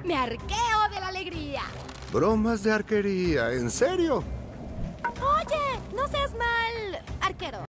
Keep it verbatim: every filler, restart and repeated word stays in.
Me arqueo de la alegría. Bromas de arquería, ¿en serio? Oye, no seas mal arquero.